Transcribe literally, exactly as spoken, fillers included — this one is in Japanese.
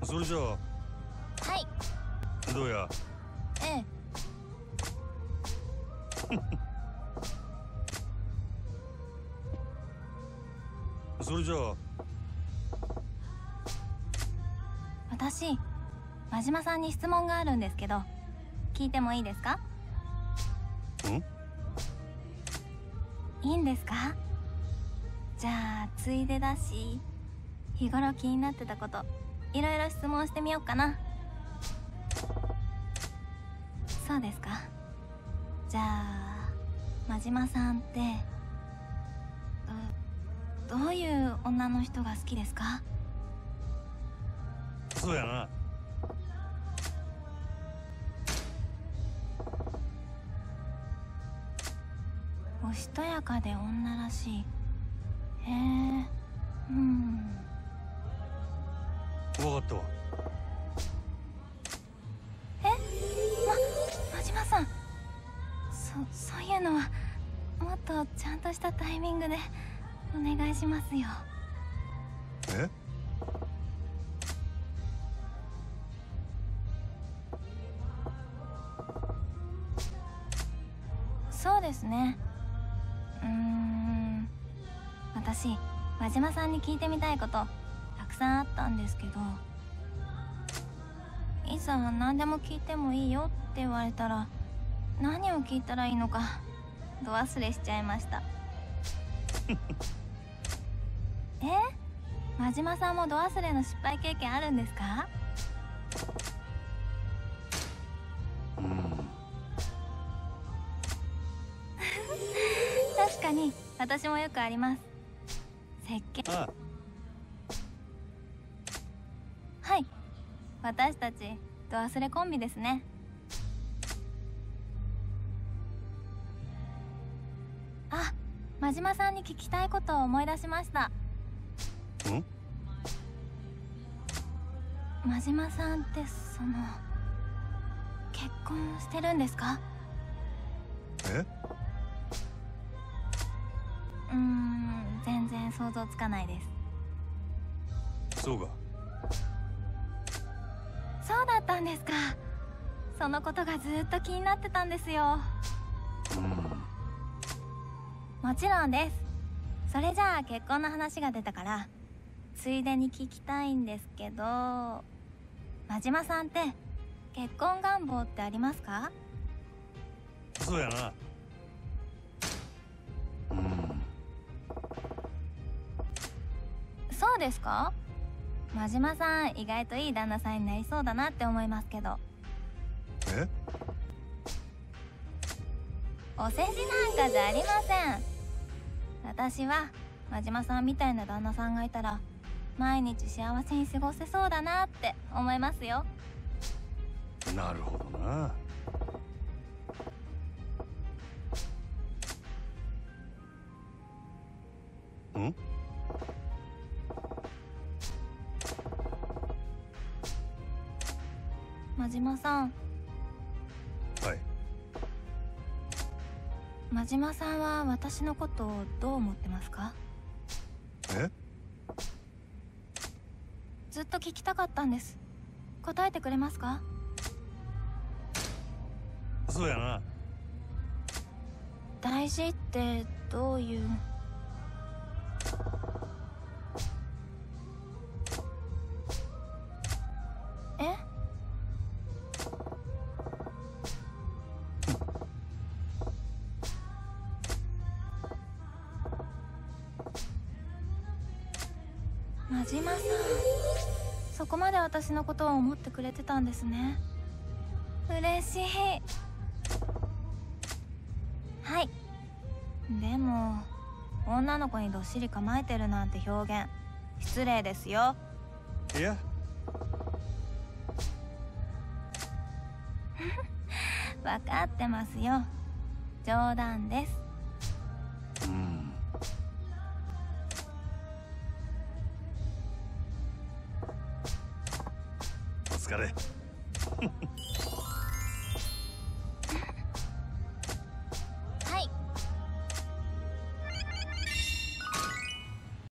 それじゃあ。 はい。 どうや。 ええ。 それじゃあ。 私、真島さんに質問があるんですけど、聞いてもいいですか？ ん？ いいんですか？じゃあ、ついでだし、日頃気になってたこと、いろいろ質問してみようかな。そうですか。じゃあ、真島さんって、ど、どういう女の人が好きですか？ そうやな。 おしとやかで女らしい。へえ、うん。 分かったわ。 え、ま、真島さん。そ、そういうのは、もっとちゃんとしたタイミングで、お願いしますよ。 え？ そうですね。うーん。私、真島さんに聞いてみたいこと、たくさんあったんですけど、いざ何でも聞いてもいいよって言われたら、何を聞いたらいいのか、ど忘れしちゃいました。え？真島さんもど忘れの失敗経験あるんですか？ うん。 確かに私もよくあります。石鹸。 ああ。 はい、私たちど忘れコンビですね。あ、真島さんに聞きたいことを思い出しました。 ん？ 真島さんってその結婚してるんですか？ え？ うーん、全然想像つかないです。 そうか。 そうだったんですか。そのことがずっと気になってたんですよ。 うん。 もちろんです。それじゃあ結婚の話が出たからついでに聞きたいんですけど、真島さんって結婚願望ってありますか？ そうやな。うん。 そうですか？真島さん意外といい旦那さんになりそうだなって思いますけど。 え？ お世辞なんかじゃありません。私は真島さんみたいな旦那さんがいたら毎日幸せに過ごせそうだなって思いますよ。 なるほどな。ん？ 真島さん。 はい。 真島さんは私のことをどう思ってますか？ え？ ずっと聞きたかったんです。答えてくれますか？ そうやな。 大事ってどういう。え？真島さん、そこまで私のことを思ってくれてたんですね。嬉しい。はい。でも女の子にどっしり構えてるなんて表現失礼ですよ。 いや。 分かってますよ。冗談です。 うん。お疲れ。